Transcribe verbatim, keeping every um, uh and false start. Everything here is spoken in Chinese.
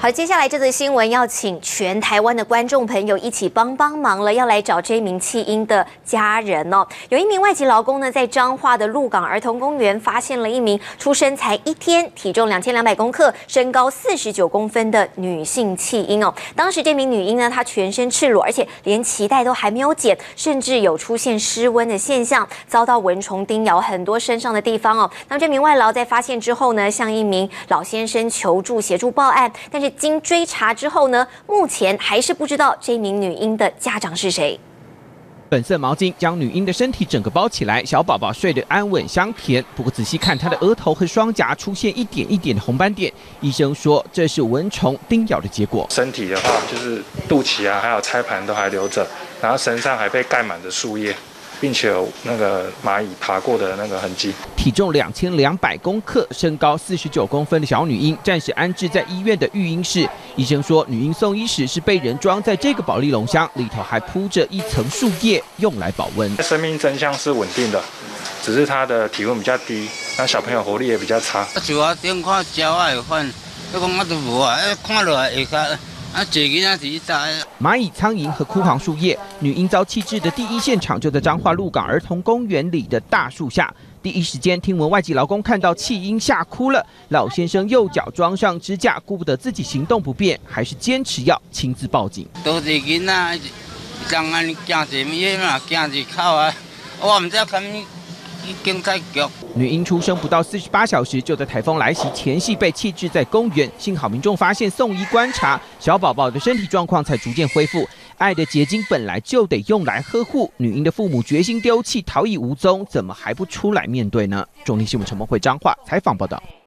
好，接下来这则新闻要请全台湾的观众朋友一起帮帮忙了，要来找这名弃婴的家人哦。有一名外籍劳工呢，在彰化的鹿港儿童公园发现了一名出生才一天、体重两千两百公克、身高四十九公分的女性弃婴哦。当时这名女婴呢，她全身赤裸，而且连脐带都还没有剪，甚至有出现失温的现象，遭到蚊虫叮咬很多身上的地方哦。那么这名外劳在发现之后呢，向一名老先生求助，协助报案，但是经追查之后呢，目前还是不知道这名女婴的家长是谁。 粉色毛巾将女婴的身体整个包起来，小宝宝睡得安稳香甜。不过仔细看，她的额头和双颊出现一点一点的红斑点，医生说这是蚊虫叮咬的结果。 身体的话，就是肚脐啊，还有胎盘都还留着，然后身上还被盖满着树叶，并且有那个蚂蚁爬过的那个痕迹。 体重两千两百公克、身高四十九公分的小女婴，暂时安置在医院的育婴室。医生说，女婴送医时是被人装在这个保丽龙箱，里头还铺着一层树叶，用来保温。 生命真相是稳定的，只是她的体温比较低，那小朋友活力也比较差。 就我顶看鸟啊会反，我讲我都无啊，看落来会较。啊，这个那是在蚂蚁、苍蝇和枯黄树叶，女婴遭弃置的第一现场就在彰化鹿港儿童公园里的大树下。第一时间听闻外籍劳工看到弃婴吓哭了，老先生右脚装上支架，顾不得自己行动不便，还是坚持要亲自报警。 都是囡仔，刚安惊一咩嘛，惊一口啊，我唔知道咁。警察局女婴出生不到四十八小时，就在台风来袭前夕被弃置在公园。幸好民众发现送医观察，小宝宝的身体状况才逐渐恢复。爱的结晶本来就得用来呵护，女婴的父母决心丢弃，逃逸无踪，怎么还不出来面对呢？中立新闻陈梦慧彰化采访报道。